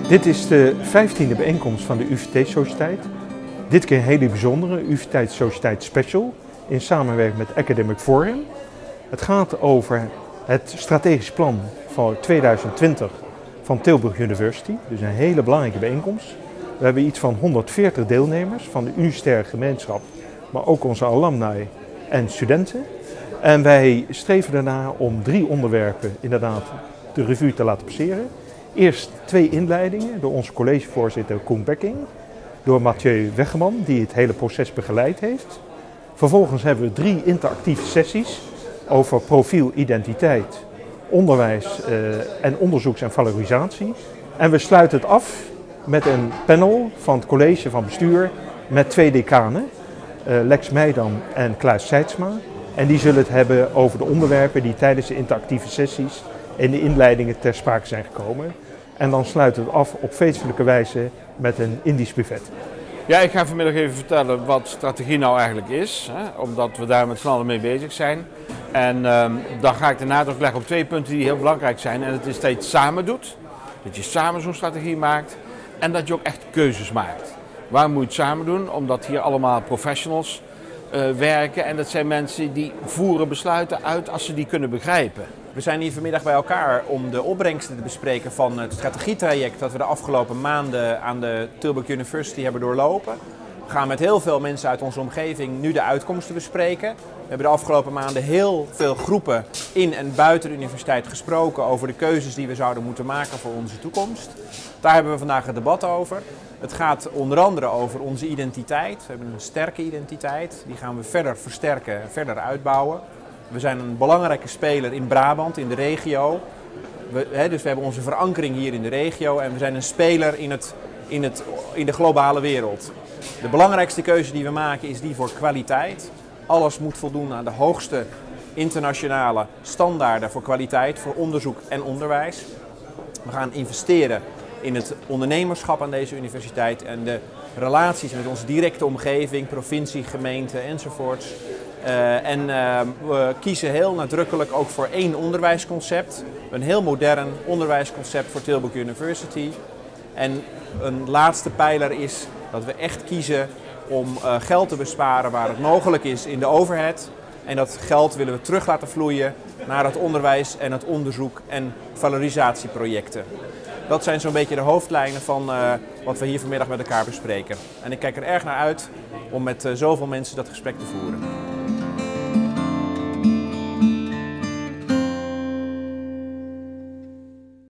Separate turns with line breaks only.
Dit is de 15e bijeenkomst van de UVT-sociëteit. Dit keer een hele bijzondere UVT-sociëteit Special in samenwerking met Academic Forum. Het gaat over het strategisch plan voor 2020 van Tilburg University. Dus een hele belangrijke bijeenkomst. We hebben iets van 140 deelnemers van de universitaire gemeenschap, maar ook onze alumni en studenten. En wij streven daarna om 3 onderwerpen inderdaad de revue te laten passeren. Eerst 2 inleidingen door onze collegevoorzitter Koen Bekking, door Mathieu Weggeman die het hele proces begeleid heeft. Vervolgens hebben we 3 interactieve sessies over profiel, identiteit, onderwijs en onderzoeks- en valorisatie. En we sluiten het af met een panel van het college van bestuur met 2 decanen, Lex Meidam en Klaas Seidsma. En die zullen het hebben over de onderwerpen die tijdens de interactieve sessies en de inleidingen ter sprake zijn gekomen. En dan sluiten we het af op feestelijke wijze met een Indisch buffet.
Ja, ik ga vanmiddag even vertellen wat strategie nou eigenlijk is, omdat we daar met z'n allen mee bezig zijn. En dan ga ik de nadruk leggen op 2 punten die heel belangrijk zijn. En het is dat je het samen doet, dat je samen zo'n strategie maakt en dat je ook echt keuzes maakt. Waar moet je het samen doen? Omdat hier allemaal professionals werken en dat zijn mensen die voeren besluiten uit als ze die kunnen begrijpen.
We zijn hier vanmiddag bij elkaar om de opbrengsten te bespreken van het strategietraject dat we de afgelopen maanden aan de Tilburg University hebben doorlopen. We gaan met heel veel mensen uit onze omgeving nu de uitkomsten bespreken. We hebben de afgelopen maanden heel veel groepen in en buiten de universiteit gesproken over de keuzes die we zouden moeten maken voor onze toekomst. Daar hebben we vandaag het debat over. Het gaat onder andere over onze identiteit. We hebben een sterke identiteit. Die gaan we verder versterken, verder uitbouwen. We zijn een belangrijke speler in Brabant, in de regio. Dus we hebben onze verankering hier in de regio en we zijn een speler in de globale wereld. De belangrijkste keuze die we maken is die voor kwaliteit. Alles moet voldoen aan de hoogste internationale standaarden voor kwaliteit, voor onderzoek en onderwijs. We gaan investeren in het ondernemerschap aan deze universiteit en de relaties met onze directe omgeving, provincie, gemeente enzovoorts. We kiezen heel nadrukkelijk ook voor 1 onderwijsconcept. Een heel modern onderwijsconcept voor Tilburg University. En een laatste pijler is dat we echt kiezen om geld te besparen waar het mogelijk is in de overhead. En dat geld willen we terug laten vloeien naar het onderwijs en het onderzoek en valorisatieprojecten. Dat zijn zo'n beetje de hoofdlijnen van wat we hier vanmiddag met elkaar bespreken. En ik kijk er erg naar uit om met zoveel mensen dat gesprek te voeren.